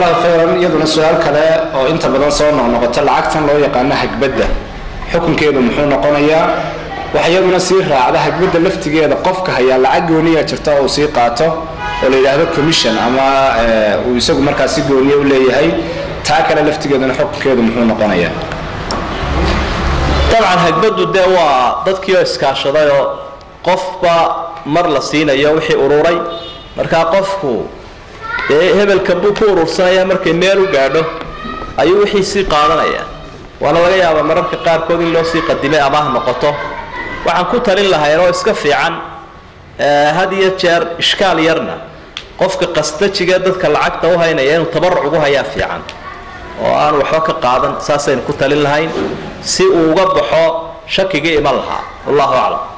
الله خيرا يدنا سؤال كذا أو أنت بدن صورنا نقطة العكس لو يقعنا هكبدة حكم كذا محون قنايا وحيدنا سير على هكبدة لفت كذا قفك هي العجونية ترتاح وسيقاته ولا هذا كوميشن أما ويسوق مركز جونية ولا هي تاكل لفت كذا حكم كذا محون قنايا طبعا هكبدة دوا ضد كيوس كاشة قفبا مر لسينا يوحي أوروري مركا قفكو hebel kabu ku urursanaya markay meel u gaadho ayuu wixii si qaadanaya wala laga yaabaa mararka qaar kood in loo sii qadimay ama noqoto waxaan ku talin lahaa oo iska fiican hadiya jeer iskaal yarna qofka qastajiga dadka lacagta u haynaya inuu tabarruc ugu hayaa fiican oo aan waxba ka qaadan saasaynu ku talin lahayn si uu uga baxo shakiga iman lahaa wallahu a'lam